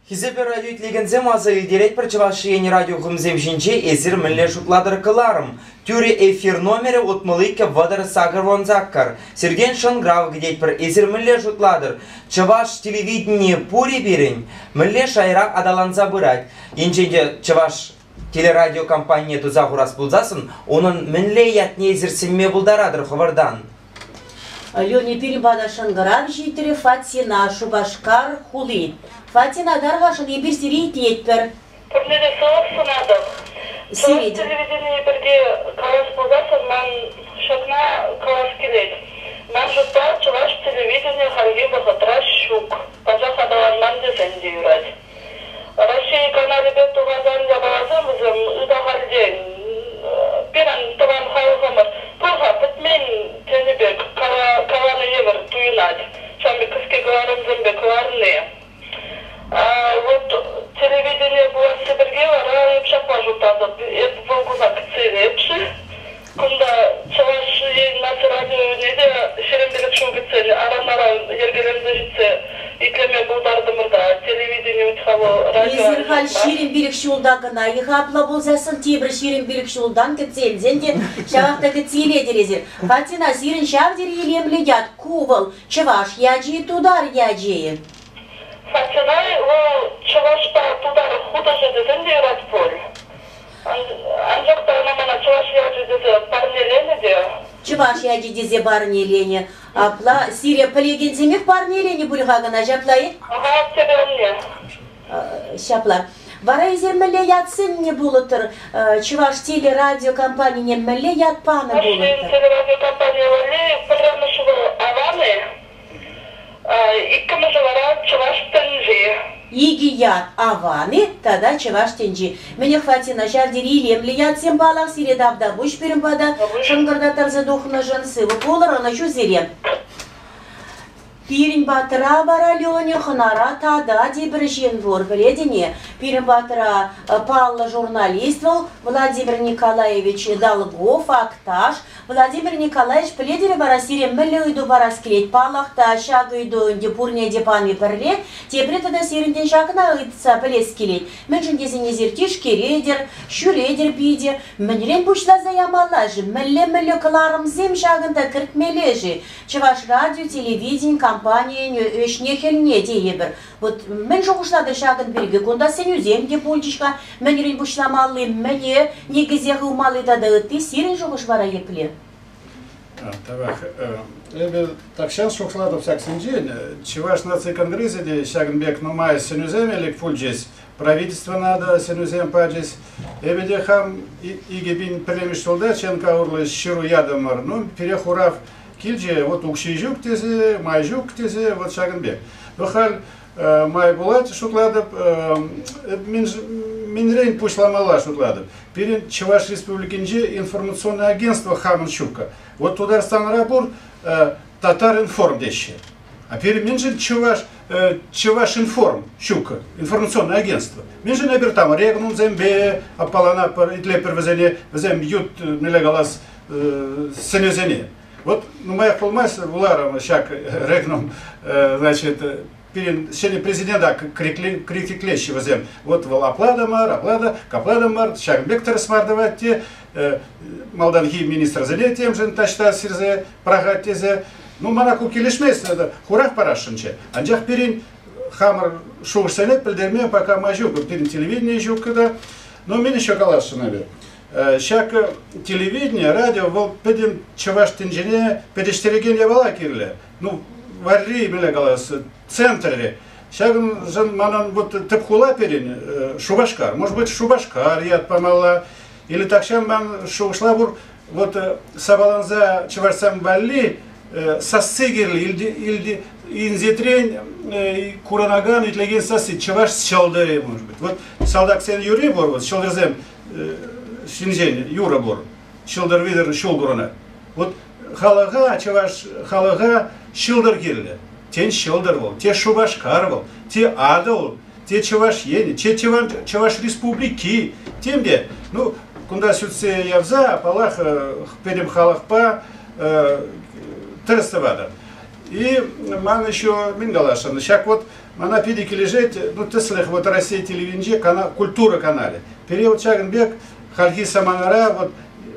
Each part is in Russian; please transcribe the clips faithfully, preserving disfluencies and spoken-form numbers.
Хизепер радио итлегензем азы идерет про чавашиени радио хумзем жинче эзир милле шутладыр кыларым. Тюре эфир номері отмылыйка вадар сагар вонзаккар. Серген шон грав гдеть про эзир милле шутладыр. Чаваш телевидение пури бирень. Милле шайра адалан забырать. Енченде чаваш телерадиокомпания тузахурас булзасын, onun милле ятне эзир сенме булдарадыр ховардан. Лёни перебадашын грав житере Фатина Шубашкар хули. Фатина даргашын ебір сирейт етпір. Пүрнеде соғып сынадым. Сирейді. Телевидение бірге қалас болдасын, мән шықна қалас келеді. Мән жұтта чываш телевидение халге бұғытра шук. Пазақ адаланман десен дейірад. Россия каналы бет туғазан жабалазым үзім үда халден. Пиран туған халғымыр. Пұрға бітмен тенебек каланы емір туйнад. Шамбе кіске кыларым зімбе кыларыне. Вот телевидение было в Сибирге, а я шапа жутаза, это волгузак целепши. Когда чаваш нас радио неде шерембелек шугицели, аран-аран ергелемде житсе, иклеме булдардымырда, телевидение утхало радио. Изирхал шерембелек шулдагына, ихапла болсасын тебір шерембелек шулдан кетсен, зенде шавақта кетселе дерезер. Фатина сирин шавдер елемле яд, кувал, чаваш яджи тудар яджи. Фатинай, о, чавашта тудар худа же дезенде ират поль. Анжакта намана чаваш яджи дезе парнелене де. Чаваш яджи дезе парнелене. Апла Сирия полегенземек парнелене бульгагана жаплай? Ага, тебе мне. Шапла. Вара изермеле ятсын не булытыр. Чаваш телерадиокомпания не меле ят паны булытыр. Телерадиокомпания вали пырранышылы аваны. Иккімі жылара чываш тінжи. Иги ят аваны, тогда чаваш тенжи. Мне хватина жардери илемли ят сем балах сире давда буш перемпада. Шангырда тарза духна жынсы. Вот олар она шу зире. Пирин батыра бара Лёня ханара тада дебір жен вор біледіне. Пирин батыра паллы журналист был Владимир Николаевич Долгов, Акташ. Владимир Николаевич біледері бара сирен мүлі үйді бара скелет. Паллақта шаг үйді үнде пурне депаны бірле. Тепре тада сиренден шағына ұйтса біле скелет. Мен жүндезіне зертеш кередер, шүредер биде. Мінрен бұшла заямалажы. Мүлі-мүлі кыларым зем шағында кіртмележі. Чаваш радио, телевидение, компания өшнехелне дейбір. Вот мен жоғышладыр шағын берге, конда сен үзем де болжышқа, менерін бұшламалы, мене негізе ғылмалы дады ұтты, сирен жоғыш бара епле. Тавах, эбе так сейчас шухладов всяк сенджин, чеваш нации конгрессе, де шагнбек нумай сенюзем или фульджис, правительство надо сенюзем паджис, эбе де хам игебин премиш солдат, ченка урлы щиру ядамар, ну перехурав килже, вот укшижук тезе, майжук тезе, вот шагнбек. Бахаль май булат шутладов, минрейн пушламала шутладов. Перед Чуваш республикинже информационное агентство Хаманчука. Вот туда стан рабур Татар информ деще. А перед минжин Чуваш Чуваш информ Щука, информационное агентство. Минжин набер там регнун зембе, апалана итле первозене, зем ют нелегалас сенезене. Вот, ну, моя полмаса вулара, шак регнум, значит, перед сене президента крики клещи возем. Вот вол апладамар, аплада, капладамар, шак бектор смардавать те, малданги министр зеле тем же ташта сирзе, прагат тезе. Ну, манаку килишмес, хурах парашинче. Анжах перин хамар шоушсенет, пельдерме, пока мажук, перин телевидение жук, когда. Но меня еще калаши, наверное. Шак телевидение, радио, вот педим чаваш тенджине, педиштереген явала кирле. Ну, варри, миле галас, центре. Шак жан манан вот тепхула перин, Шубашкар. Может быть, Шубашкар яд помала. Или так шам ман шоушлабур, вот сабаланза чаварсам валли, сассигерли, или инзитрень, куранаган, и тлеген сасси, чаваш шалдере, может быть. Вот солдат сен юри бор, вот шалдерзем, Шинжен, Юра бор, шилдер видер шулгурона. Вот халага, чаваш халага, шилдер гирле. Тен шилдер был, те Шубашкар был, те адал, те чаваш ени, те чаваш республики, тем де. Ну, куда сюдсе явза, палах, перем халахпа, терстовада. И ман еще мингалашан. Сейчас вот она пидики лежит, ну ты слых, вот Россия телевидение, канал, культура канале. Период Чагенбек, Хальги Саманара, вот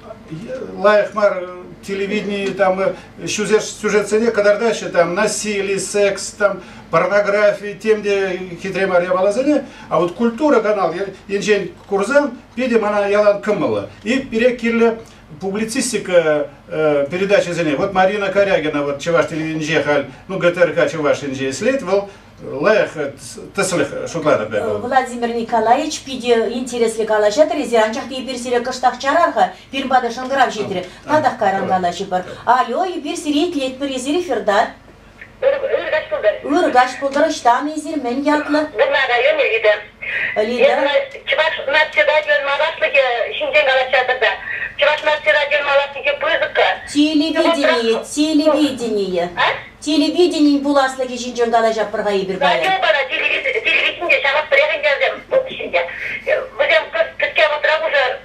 Лайхмар телевидение, там сюжет, сюжет цене, когда дальше там насилие, секс, там порнография, тем, где хитрее Мария Балазане, а вот культура канал, Енжен Курзан, пидим она ялан кымыла. И перекирле публицистика э, передачи за ней. Вот Марина Корягина, вот Чеваш телевидение, ну ГТРК Чеваш инже исследовал, Лайх, тыслых шутлады бе. Владимир Николаевич, пиде интересли калашатыр, зиранчах и персире кыштах чарарха, пирбада шанграв жетире, тадах кайран калаши бар. Алло, и персире клет перезире фердар. Ургаш пулдыр штан изир мен ятлы. Лидер. Чеваш надседатель маласлыки шинжен калашатырда. Чеваш надседатель маласлыки пызыка. Телевидение, телевидение. Телевидение буласлыки шинжен калашат пырга ибир бая. Радио бара телевидение шагап пряган жазем. Вот ішінде. Бізем күтке отырап уже...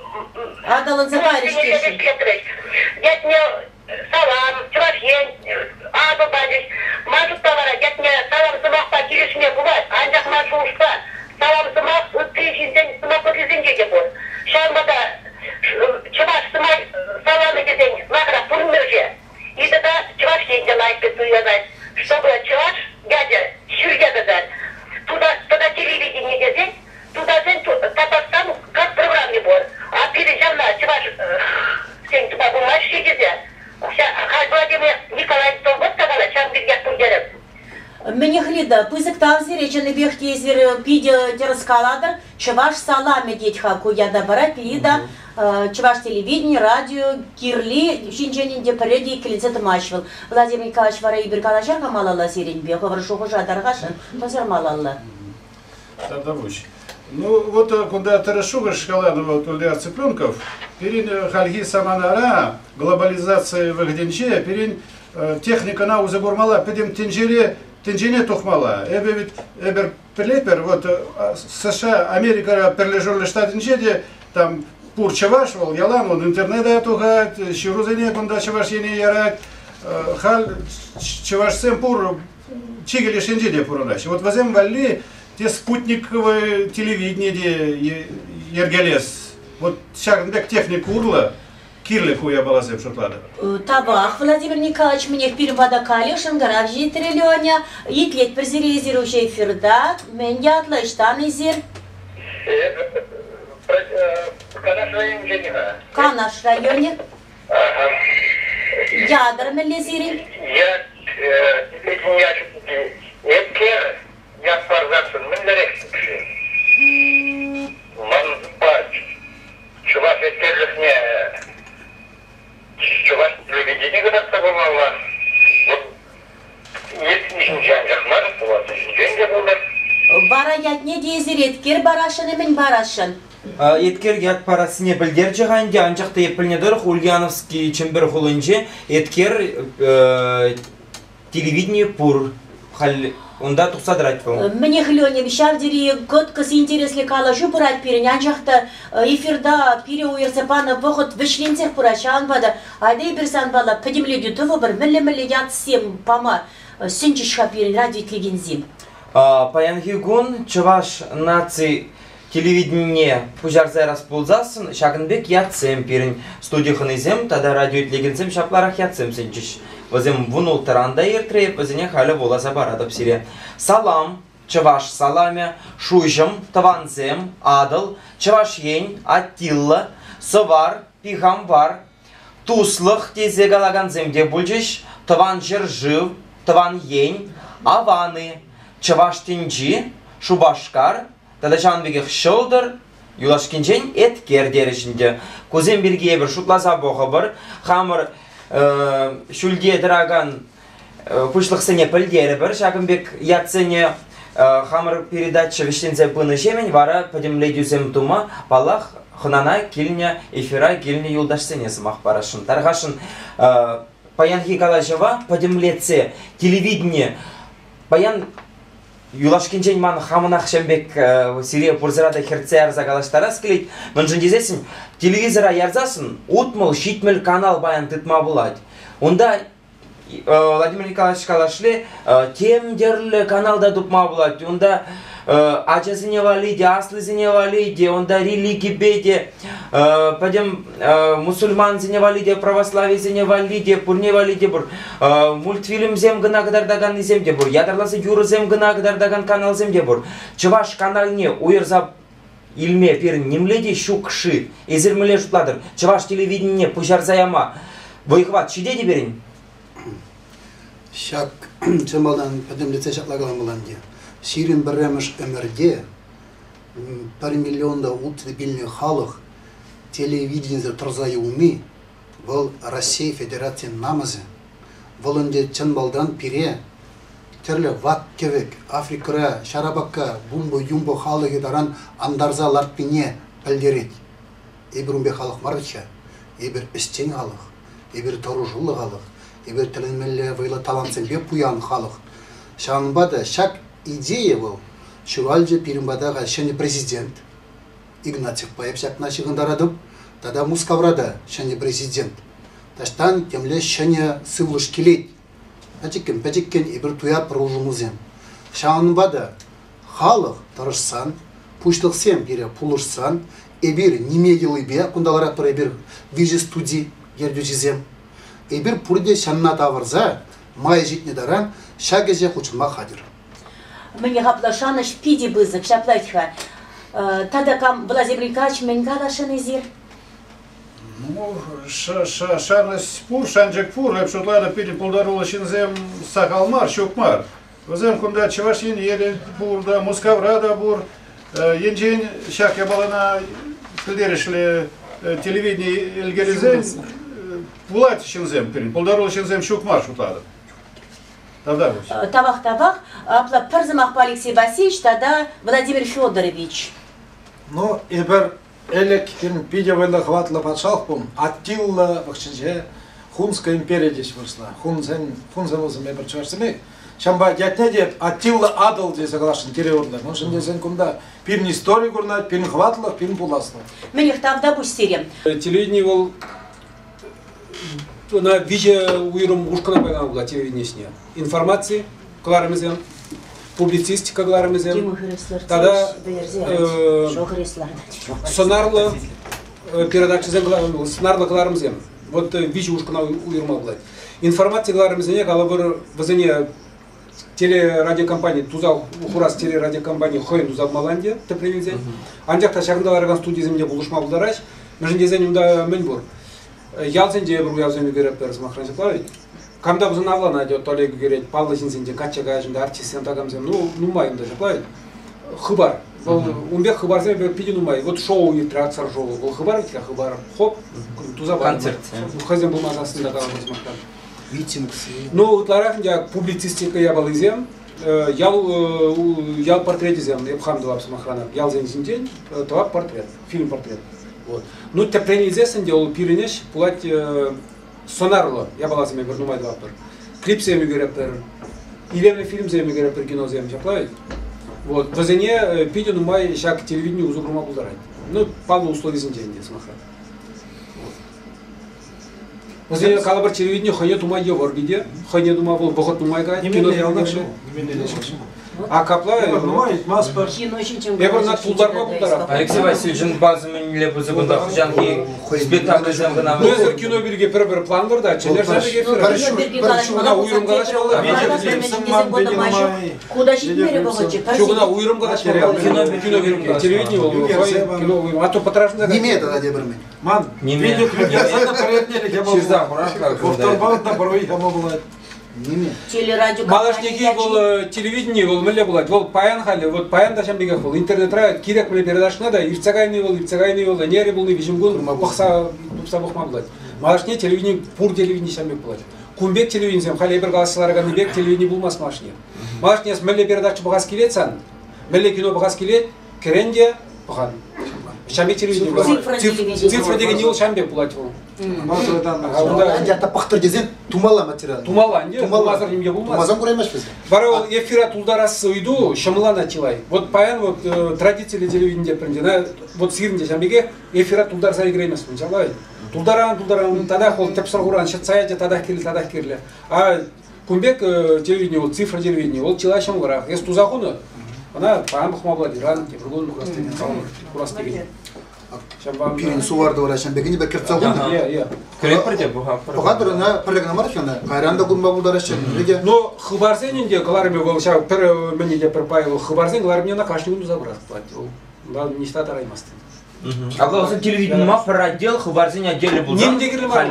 Адалын забариш кешін. Дятне салам, чувашен, аду бадиш. Мажутта бара, дятне салам сымақпа келішіне бұлай. Анжақ машу ұшпа. Салам сымақ, үтті ішінден сымақ өтілзенге де бұл. Шамбада чуваш сымай саламы кезен нақыра пұрмырже. И тогда чуваш деньги лайкает, уязать, чтобы чуваш, дядя, шурья-дазар, туда, туда телевидение дезень, туда зень, Татарстан, как программный бор. А переезжал на чуваш, сень туда бумажки дезень. Владимир Николаевич, то вот сказала, чем бегать пугерем. Мне хлида, пызык тавзи, речены бехти изир пиде терскаладр, чеваш салами детьха, куяда бара пида, чеваш телевидение, радио, кирли, шинченин де пареди, клинцет мачвал. Владимир Николаевич вара ибир калашар камалала сирень бех, варшуху жадаргашан, тозер малалла. Тогда выше. Ну вот куда Тарашуга шоколадного туда цыпленков, перед Хальги Саманара, глобализация в Гденче, перед техника на узагурмала, перед Тинжере, Тинжене тухмала. Эбе ведь Эбер Пелепер, вот США, Америка перележали штат Тинжеде, там пур чавашвал, ялан, он интернета тугает, щурузене кунда чавашине ярать, халь чавашсем пур, чигели шинжеде пурунаш. Вот возем вали те спутниковые телевидение, Ергелес. Вот Чагенбек техник урла, Кирлику я была зем шотлада. Табах, Владимир Николаевич, мне в перевода калишен, гаражи триллионя, итлет презерезирующий фердат, мен ятла иштан изир. Канаш район Женина. Канаш районе. Ядр мелезири. Я, я, я, я парзаксын, мен дәрексін кіші. Ман парч. Чуваш еттерлікне, чуваш телевидение кадатса болмауға. Есін жан жақмар, жен де болар. Бара ятне дезир еткер барашын емен барашын. Еткер ят парасыне білдер жағанде, анжақты епілнедір Ульяновский чембір құлынже, еткер телевидение пур. Онда тухсадрать был. Мне хлёне вещав дери год кас интересли калажу пурать перенян жахта эфирда пире уерсе пана вохот вышленцех пурачан бада айда берсан бала подемли дютово бір милле-милле ят сем пама сенчишха перен радиотлеген зим. Паян Хигун, чуваш наци телевидение пужарзай расползасын, Шагенбек ятсем перен студияхын изем, тада радиотлеген шапларах ятсем сенчиш. Возем вунул таранда иртреп, возене халя воласа барадап сире. Салам, чаваш саламе, шуйжам, таванзем, адал, чаваш ень, аттилла, совар, пихамвар, туслых тезе галаганзем де бульжиш, таван жержив, таван ень, аваны, чаваш тинджи, шубашкар, тада жанбегех шылдыр, юлашкинжен эткер дерешінде. Кузем бирге бір шутласа боғы бір, хамыр шүлде дыраган пышлықсыне пілдері бір, Шагенбек ятсыне хамыр передача виштензе пыны жемен, вара подемлейдюзем тума, балах хынана келіне эфира келіне юлдашсыне сымақ барашын. Тарғашын Паян Хикалажева подемлетсе телевидение, Паян Юлашкинжен ман хамынақ шембек сире пурзырада херце арзагалаштарас келейд. Мынжын дезесін, телевизора ярзасын, утмыл, шитмел канал баян тытма бұлад. Онда Владимир Николаевич калашле тем дерле каналда дупма булат. Онда ачасыне валиде, аслысыне валиде, онда религибеде, падем мусульмансыне валиде, православисыне валиде, пурне валиде бур. Мультфильм зем гына кадардаган земде бур. Ядарласы юры зем гына кадардаган канал земде бур. Чуваш каналне уйрза илме пир немледе щукши. Эзермеле шутладыр. Чуваш телевидение пушарзаяма. Войхват чиде деберин. Шак чемалдан падем лице шаклаган буланди. Сирин беремеш эмерде пар миллионда ут билне халық телевидениеде тұрзайы уми бұл Россия Федерация намазы волонде чемалдан пире терле ват кевек Африкара шарабакка бумбо юмбо халық даран андарза ларпине пелдерет. Ибрумбе халық марча, ибер истен халық, ибер торужулы халық. Ибер теленмелле войла талантсен бе пуян халық. Шанбада шак идея был, шувальже пиримбадага шани президент Игнатьев Паев шак наши гондарадым, тогда Мускаврада шани президент. Таштан темле шани сывлыш келет. Ачиккен пачиккен ибер туя пружумузем. Шанбада халық тарышсан, пуштылсем бире пулышсан, ибер немедилы бе, кундалара пара ибер вижи студии ердюжизем. Эбир пурде шанна таварза, май житне даран, шагеже хучма хадир. Мне гаплашана шпиди бызык, шаплатьха. Тада кам Владимир Николаевич мен галашаны зир. Ну, шанас пур, шанджек пур, леп шотлада пиди пулдарула шинзем сахалмар, щукмар. Возем кунда чавашин ели пур, да Мускаврада бур, енжен шак ябалана пилдерешле телевидение эльгеризен. Пулать шинзем пирин, полдарул шинзем щукмар шутлады. Тогда вот. Тавах тавах, апла перзамах Алексей Васильевич, тогда Владимир Федорович. Ну, ибер элек тин пидевайла хватла патшалпум, Аттилла вахчинже Хунская империя здесь выросла. Хунзен, хунзен узем ибер чувашсами. Шамба дятне дед Аттилла адал здесь соглашен территория. Ну, шинде зен кунда пирн историю гурнать, пирн хватла, пирн пуласло. Мне тавда бустерем. Телевидение был на виже уйрум ушкана байган була телевидение. Информации кларымызем, публицистика кларымызем. Тогда сонарлы передача зем, сонарлы кларымызем. Вот виже ушкана уйрма була. Информация кларымызем, кала бир вазене телерадиокомпания тузал ухурас телерадиокомпания хойн тузал Маландия тепревизе. Анжакта шагындаларган студияземде булышма булдараш. Межендезен унда мен бур. Ялзенде бир уязыми керек берс махранжаплавить. Когда бузын авлана идет Олег говорит, Павла Зинзенде, Катча Гажинда, артистен тагамзем, ну, ну майым даже плавить. Хыбар. Умбек хыбар зем бер пиди нумай. Вот шоу и траксар шоу. Был хыбар, кя хыбар. Хоп, туза концерт. Хазем был мазасын да калам махран. Митингсы. Ну, утларах я публицистика я был изем. Ял ял портрет изем. Я бхам дала махрана. Ял Зинзенде, това портрет, фильм портрет. Вот. Ну, тепление известен делал пиренеш, пулать сонарло. Я была за меня вернумай два пер. Клип се ми герепер. Или фильм се ми герепер кино се ми чаплавить. Вот. Возене пиди нумай шак телевидению узугрума булдарать. Ну, палу условий зинтенде смаха. Возене калабар телевидению хане тумай евор биде, хане думай был бохот нумай гать. Кино се ми герепер. А капла, я на тулдарма булдара. Алексей Васильевич, базымен не лепо загунда хужанки спектакль земгана. Ну, это кино береги пер-пер план бар да, челер же береги пер. Шугана уйрум галаш болла. Куда жить мере богочек? Шугана уйрум галаш болла. Кино кино береги. Телевидение болла. Кино уйрум. А то потрошно. Не имеет тогда дебрами. Ман, видео клип я за переднели я был. Чизда, хорошо. Повторбал на порой я могу было. Телерадио. Малашники был телевидение, был мэле было. Вот паян хали, вот паян дашам бегах был. Интернет рай, кирек мне передашь надо. Ирцагайный был, ирцагайный был, нере был, не вижим гон. Бахса, бахса бахма было. Малашне телевидение, пур телевидение сам бег было. Кумбек телевидение, хали бергаласыларган бег телевидение был мас машне. Малашне с мэле передача бахас килет сан, мэле кино бахас килет, керенде бахан. Шамбек телевидение. Цифра телевидение. Цифра деген не ол Шамбек булать ол. Анда пақтыр дезен тумала материал. Тумала, не? Тумазыр немге булмас. Тумазан көремеш біз. Бара ол эфира тулдарасы уйду, шамлана тилай. Вот паян вот традиции телевидения пренде, вот сирнде Шамбеге эфира тулдар заиграймас мынчалай. Тулдаран, тулдаран, тада хол тепсаргуран, шатсаяте тада кирле, тада кирле. А кумбек телевидение, вот цифра телевидение, ол тилай шамгара. Ес тузахуна, она паян бухмаблади, ран, тепргун бухастыгин, курастыгин. Пирин суварды вара Шамбегине бе кирцалгын. Иә, иә. Көрек бірде бұға. Оғадыр на пірлігіна марфена, қайранда күнба бұлдар ашын. Но хыбарзенінде каларыме бол, ша пір мені де пір пайыл, хыбарзен каларыме на кашни күнді забрат платил. Да, не стат араймасты. А осы телевидение ма бір отдел, хыбарзен отделі бұл. Немде керлі ма?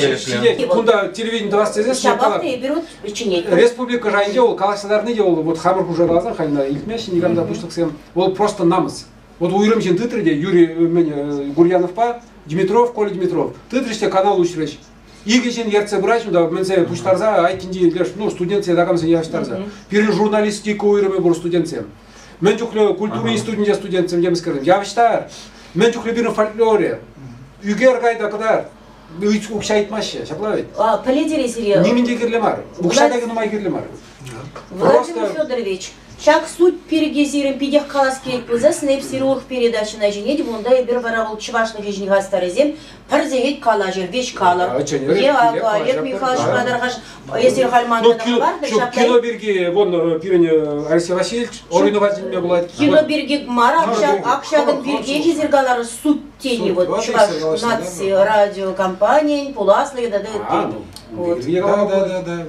Кунда телевидение два стезес, Шабақты берут чинет. Республика жайынде ол, каласыларны де ол, вот хамыр күжа қалазан, хайна илтмеші, негам допустим, ол просто намыс. Вот уйрым жин тытрыде Юрий Гурьянов па, Димитров, Коля Димитров. Тытрыште канал учреш. Иге жин ерце брать, да менсе пуштарза, айтинди леш, ну студент се дагам се яштарза. Пирин журналистика уйрыме бур студентсем. Мен чухле культура студенте студентсем дем скажем. Явштар. Мен чухле бирин фольклоре. Югер гайда кадар. Үч укша айтмашы, шаплавет. А полидери серия. Неминде кирлемар. Укшадагы нумай кирлемар. Владимир Федорович, шак суть перегезирим пидех калас керек болса, снэпсирух передача на женеде, бунда ебір бара ол чывашны кежіне ғастарызем, парзегет кала жер, беш калар. Е, ага, Олег Михайлович Бадарғаш, есер Хальмандыны бар, да шаптай. Кино берге, вон, пирен Алексей Васильевич, Орина Владимировна была. Кино берге мар, акшагын берге жезергалары суть тени, вот, чываш нации радиокомпания, пуласлы, да, да, да, да, да.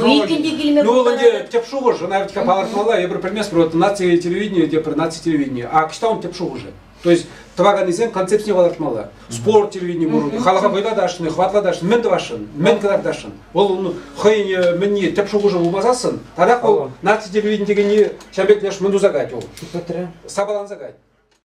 Ну, он где тепшув же, навіть капалартмала, я бы пример про нации телевидения, где про нации телевидения, а что он тепшув же? То есть таваганизен концепция валартмала, спорт телевидения буру, халаха байда дашны, хватла дашны, мен давашын, мен кадар дашын. Ол хай менне тепшув же булмазасын, тогда ол нации телевидения деген не шамбек леш мен дузагать ол. Сабалан загать.